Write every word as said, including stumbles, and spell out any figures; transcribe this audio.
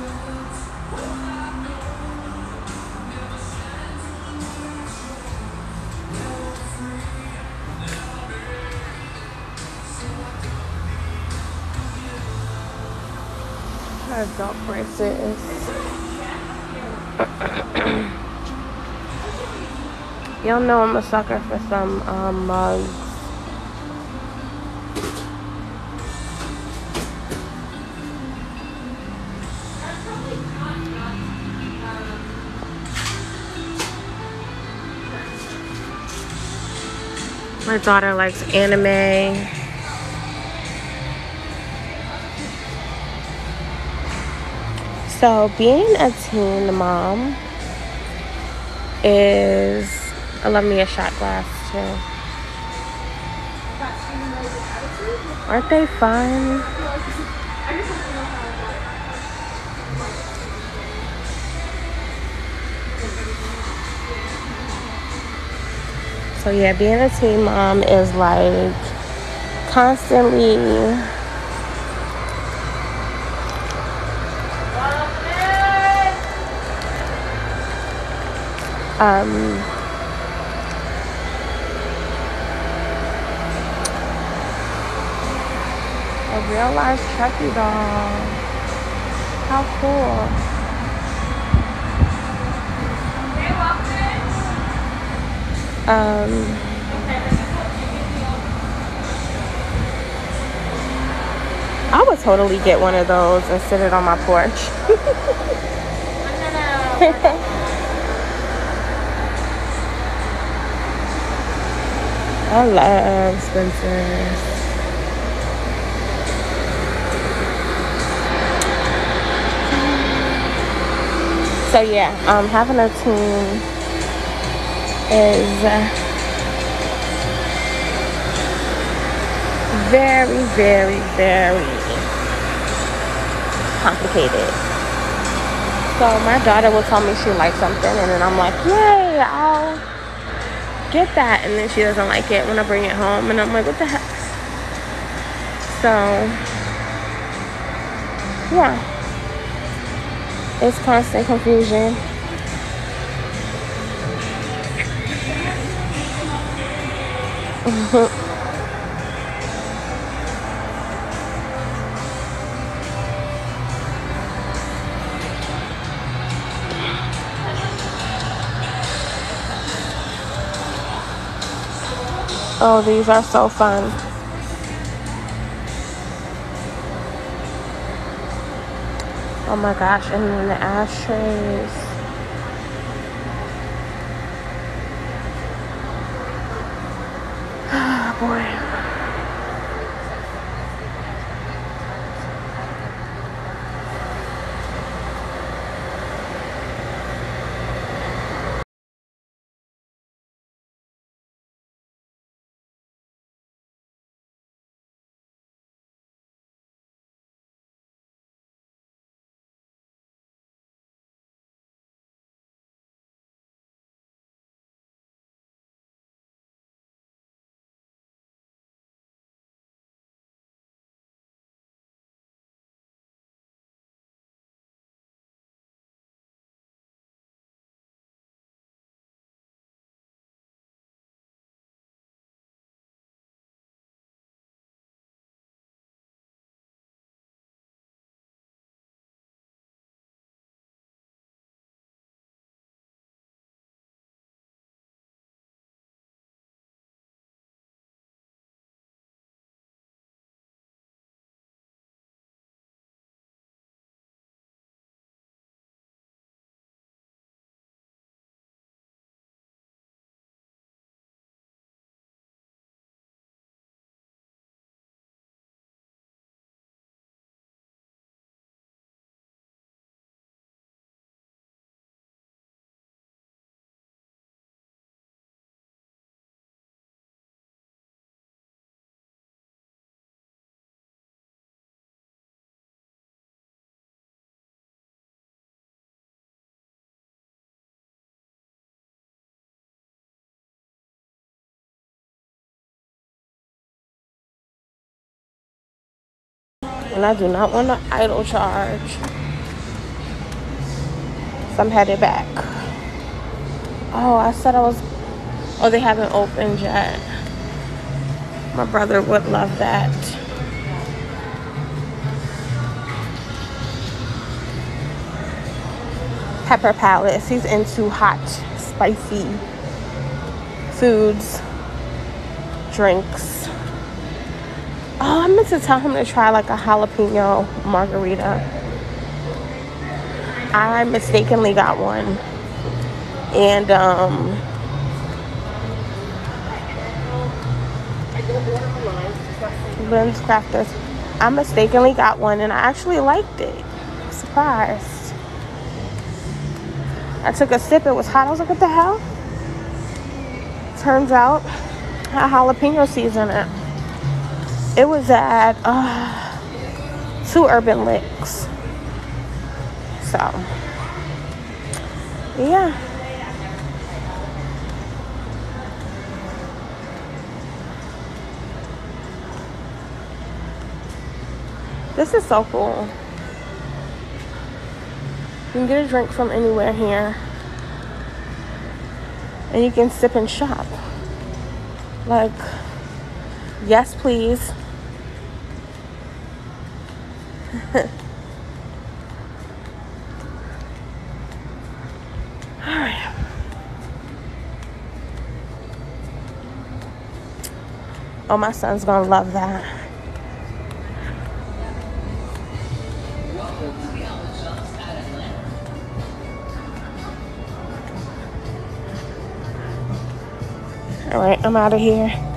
Adult braces. Y'all know I'm a sucker for some um, mugs. My daughter likes anime. So being a teen mom is, I love me a shot glass too. Aren't they fun? So yeah, being a teen mom is like constantly um a real life Chucky doll. How cool. Um I would totally get one of those and sit it on my porch. I love Spencer's. So yeah, um, having a teen is uh, very, very, very complicated. So my daughter will tell me she likes something, and then I'm like, yay, I'll get that. And then she doesn't like it when I bring it home, and I'm like, what the heck? So yeah, it's constant confusion. Oh, these are so fun. Oh my gosh, and then the ashtrays. Oh boy. And I do not want to idle charge. So I'm headed back. Oh, I said I was, oh, they haven't opened yet. My brother would love that. Pepper Palace. He's into hot, spicy foods, drinks. Oh, I meant to tell him to try like a jalapeno margarita. I mistakenly got one. And, um, Lynn's Crafters. I mistakenly got one and I actually liked it. Surprised. I took a sip, it was hot. I was like, what the hell? Turns out, had jalapeno seeds in it. It was at uh, two Urban Licks. So, yeah. This is so cool. You can get a drink from anywhere here. And you can sip and shop. Like, yes, please. Alright. Oh, my son's gonna love that. All right, I'm out of here.